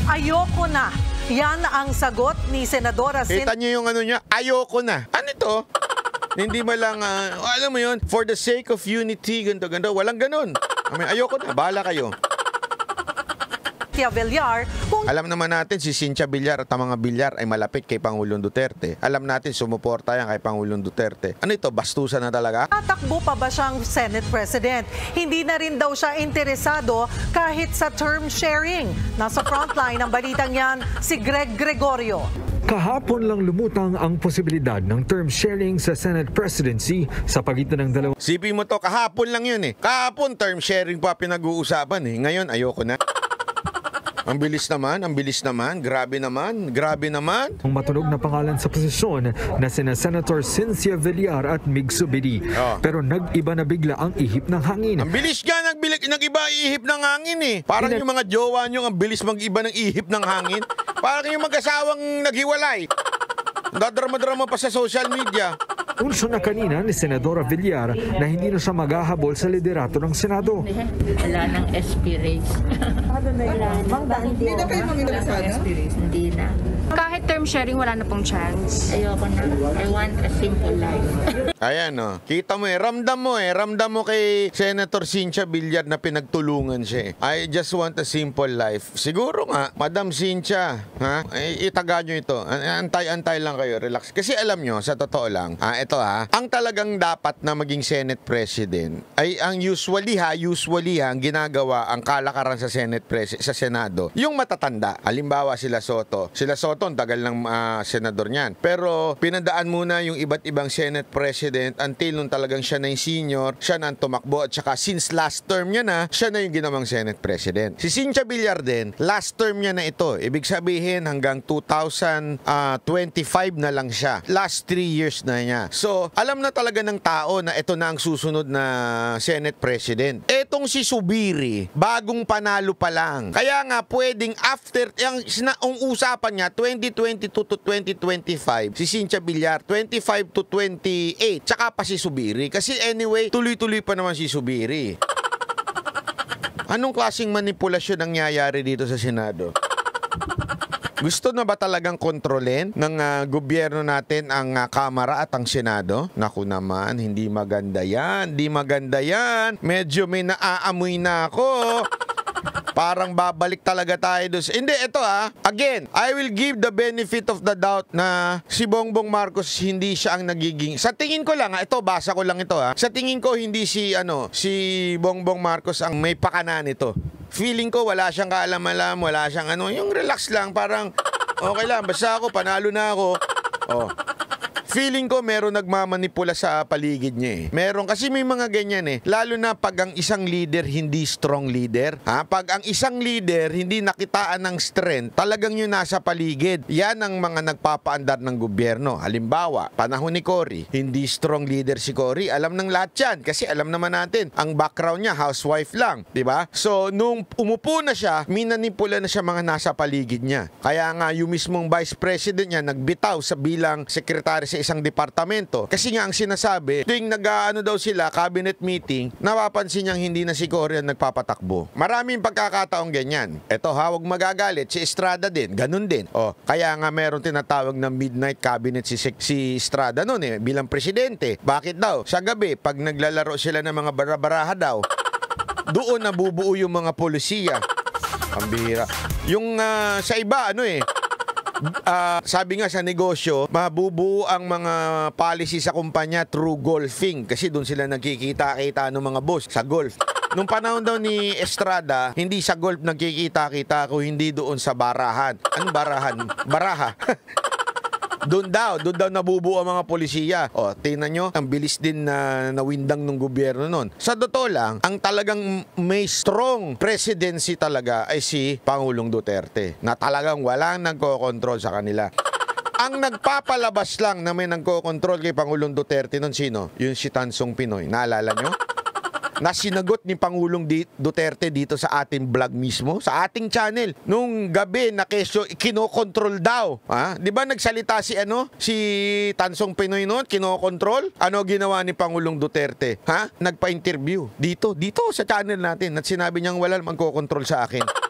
Ayoko na. Yan ang sagot ni Senadora Kita niyo yung ano niya, ayoko na. Ano ito? Hindi mo lang, alam mo yun, for the sake of unity, ganto-ganto. Walang ganun. Ayoko na, bahala kayo. Cynthia Villar kung Alam naman natin si Cynthia Villar at ang mga Villar ay malapit kay Pangulong Duterte. Alam natin sumuporta yan kay Pangulong Duterte. Ano ito, bastusan na talaga? tatakbo pa ba siyang Senate President. Hindi na rin daw siya interesado kahit sa term sharing. Nasa frontline ng balitang yan si Greg Gregorio. Kahapon lang lumutang ang posibilidad ng term sharing sa Senate presidency sa pagitan ng dalawang Sipin mo to, kahapon lang yun eh. Kahapon term sharing pa pinag-uusapan eh. Ngayon, ayoko na. Ang bilis naman, grabe naman. ang matunog na pangalan sa posisyon na sina Senator Cynthia Villar at Mig Subiri. Pero nag-iba na bigla ang ihip ng hangin. Ang bilis nga, nag-iba ihip ng hangin eh. Parang yung mga jowa nyo, ang bilis mag-iba ng ihip ng hangin. Parang yung mag-asawang naghiwalay. Dadrama-drama pa sa social media. Unsyo na kanina ni Senadora Villar na hindi na siya maghahabol sa liderato ng Senado. Wala nang SP race. Hindi na kayo mamimili sa SP race? Hindi na. Kahit term sharing, wala na pong chance. Ayoko na. I want a simple life. Ayan o. Kita mo eh. Ramdam mo kay Senator Cynthia Villar na pinagtulungan siya eh. I just want a simple life. Siguro nga, Madam Cynthia, ha? Itaga nyo ito. Antay-antay lang kayo. Relax. Kasi alam nyo, sa totoo lang, ito ha, ang talagang dapat na maging Senate President ay ang usually ang ginagawa, ang kalakaran sa sa Senado, yung matatanda. Halimbawa sila Soto, ang tagal ng senador niyan. Pero pinadaan muna yung iba't ibang Senate President until nung talagang siya na yung senior, siya na ang tumakbo at saka since last term niya na, siya na yung ginawang Senate President. Si Cynthia Villar din, last term niya na ito. Ibig sabihin hanggang 2025 na lang siya. Last 3 years na niya. So, alam na talaga ng tao na ito na ang susunod na Senate President. Etong si Subiri, bagong panalo pa lang. Kaya nga pwedeng after, ang usapan niya, 2022 to 2025, si Cynthia Villar, 25 to 28, tsaka pa si Subiri. Kasi anyway, tuloy-tuloy pa naman si Subiri. Anong klaseng manipulasyon ang nangyayari dito sa Senado? Gusto na ba talagang kontrolin ng gobyerno natin ang Kamara at ang Senado? Naku naman, hindi maganda yan. Medyo may naaamoy na ako. Parang babalik talaga tayo doon. Hindi, ito again, I will give the benefit of the doubt na si Bongbong Marcos hindi siya ang nagiging, sa tingin ko lang, ito, basa ko lang ito sa tingin ko hindi si Bongbong Marcos ang may pakana nito. Feeling ko wala siyang kaalam-alam, wala siyang yung relax lang, parang okay lang, basta ako, panalo na ako. Feeling ko meron nagmamanipula sa paligid niya Meron kasi may mga ganyan Lalo na pag ang isang leader hindi strong leader. Pag ang isang leader hindi nakitaan ng strength, talagang yun nasa paligid. Yan ang mga nagpapaandar ng gobyerno. Halimbawa, panahon ni Cory, hindi strong leader si Cory. Alam ng lahat yan kasi alam naman natin, ang background niya housewife lang, 'di ba? So nung umupo na siya, minanipula na siya mga nasa paligid niya. Kaya nga yung mismong vice president niya nagbitaw sa bilang sekretary sa isang departamento. Kasi nga ang sinasabi, tuwing daw sila, cabinet meeting, napapansin niyang hindi na si Cory ang nagpapatakbo. Maraming pagkakataong ganyan. Eto huwag magagalit, si Estrada din, ganun din. Kaya nga meron tinatawag na midnight cabinet si Estrada noon bilang presidente. Bakit daw? Sa gabi, pag naglalaro sila ng mga barabaraha daw, doon nabubuo yung mga polisiya. Pambihira. Yung sa iba, sabi nga sa negosyo, mabubuo ang mga policy sa kumpanya through golfing. Kasi doon sila nagkikita-kita ng mga boss sa golf. Nung panahon daw ni Estrada, hindi sa golf nagkikita-kita ko, hindi doon sa barahan. Anong barahan? Baraha. Doon daw nabubuo ang mga polisiya. Tingnan nyo, ang bilis din na nawindang ng gobyerno nun. Sa totoo lang, ang talagang may strong presidency talaga ay si Pangulong Duterte, na talagang walang nagko-control sa kanila. Ang nagpapalabas lang na may nagko-control kay Pangulong Duterte nun, sino? Yung si Tansong Pinoy. Naalala nyo? Na sinagot ni Pangulong Duterte dito sa ating vlog mismo, sa ating channel. Nung gabi na kesyo, kinokontrol daw. Di ba nagsalita si Tansong Pinoy noon, kinokontrol? Ano ginawa ni Pangulong Duterte? Nagpa-interview dito sa channel natin at sinabi niyang wala magkokontrol sa akin.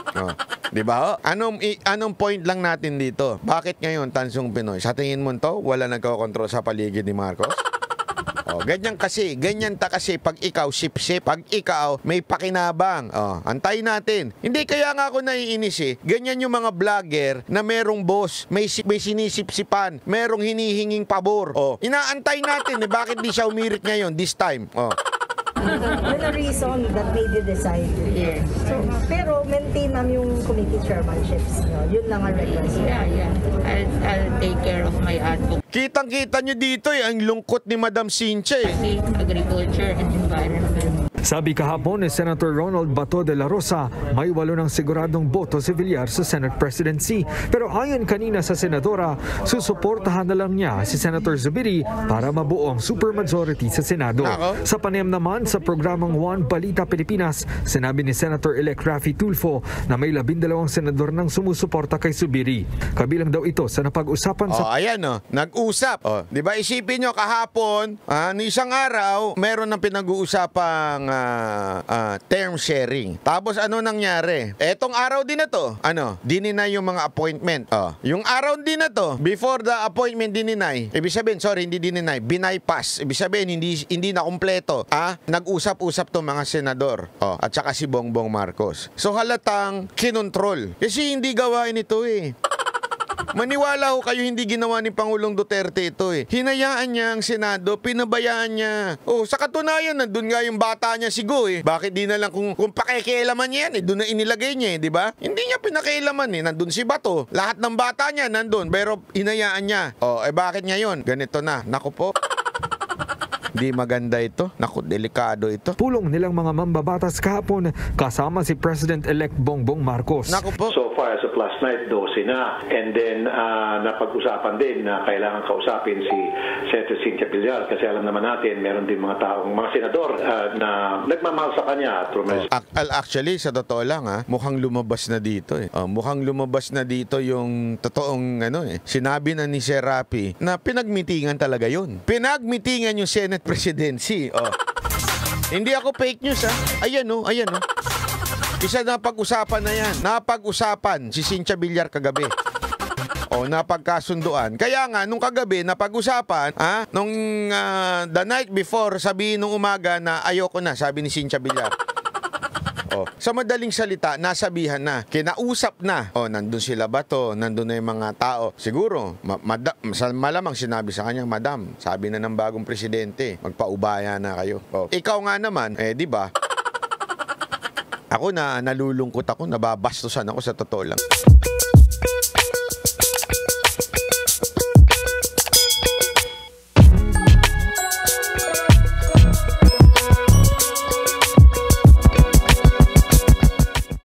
Oh. Di ba? Anong point lang natin dito? Bakit ngayon, Tansong Pinoy? Sa tingin mo to, wala nagkokontrol sa paligid ni Marcos? Oh, ganyan kasi pag ikaw sip-sip, pag ikaw may pakinabang. Oh, antay natin. Hindi kaya nga ako naiinis eh. Ganyan yung mga vlogger na merong boss, may sinisip-sipan, merong hinihinging pabor. Oh, inaantay natin eh bakit di siya umirit ngayon this time. Oh. Yun ang reason that made you decide. Yes. So, pero maintain namin yung committee chairmanships. No? Yun lang ang request. Yeah. I'll take care of my advocacy, Kitang-kita nyo dito eh, ang lungkot ni Madam Cynthia eh. agriculture, and environment. Sabi kahapon ni Senator Ronald Bato de la Rosa, may 8 ng siguradong boto si Villar sa Senate presidency. Pero ayon kanina sa senadora, susuportahan na lang niya si Senator Zubiri para mabuo ang supermajority sa Senado. Sa panayam naman sa programang One Balita Pilipinas, sinabi ni Senator-elect Raffy Tulfo na may 12 senador nang sumusuporta kay Zubiri. Kabilang daw ito sa napag-usapan sa... Oh, ayan oh, nag-usap. Oh, 'di ba isipin nyo kahapon, no isang araw, meron ng pinag-uusapang term sharing. Tapos ano nangyari? Etong araw din na to, dininay yung mga appointment. Oh, yung araw din na to, before the appointment dininay. Ibig sabihin, hindi dininay, binaypass. Ibig sabihin, hindi na kumpleto. Nag-usap-usap to mga senador. Oh, at saka si Bongbong Marcos. So halatang kinontrol. Kasi hindi gawain ito eh. Maniwala ho kayo, hindi ginawa ni Pangulong Duterte ito eh. Hinayaan niya ang Senado, pinabayaan niya. Oh, sa katunayan, nandun nga yung bata niya si Go eh. Bakit di na lang kung pakikialaman niya yan eh, doon na inilagay niya eh, di ba? Hindi niya pinakialaman eh, nandun si Bato. Lahat ng bata niya nandun, pero hinayaan niya. Oh, bakit ngayon? Ganito na. Naku po. Di maganda ito. Naku, delikado ito. Pulong nilang mga mambabatas kahapon kasama si President-elect Bongbong Marcos. Naku po. So far as of last night, 12 na. And then, napag-usapan din na kailangan kausapin si Senator Cynthia Villar kasi alam naman natin, meron din mga taong, mga senador na nagmamahal sa kanya. Actually, sa totoo lang mukhang lumabas na dito eh. Mukhang lumabas na dito yung totoong sinabi na ni Sir Raffy na pinagmitingan talaga yun. Pinagmitingan yung Senate presidency. Hindi ako fake news Ayan oh. Isa na pag-usapan na yan. Napag-usapan si Cynthia Villar kagabi. Napagkasunduan. Kaya nga, nung kagabi, napag-usapan, nung the night before, sabihin nung umaga na ayoko na, sabi ni Cynthia Villar. Sa madaling salita, nasabihan na, kinausap na. Nandun sila Bato, nandun na yung mga tao. Siguro, malamang sinabi sa kanya, Madam, sabi na ng bagong presidente, magpaubaya na kayo. Ikaw nga naman, di ba? Ako nalulungkot ako, nababastusan ako sa totoo lang.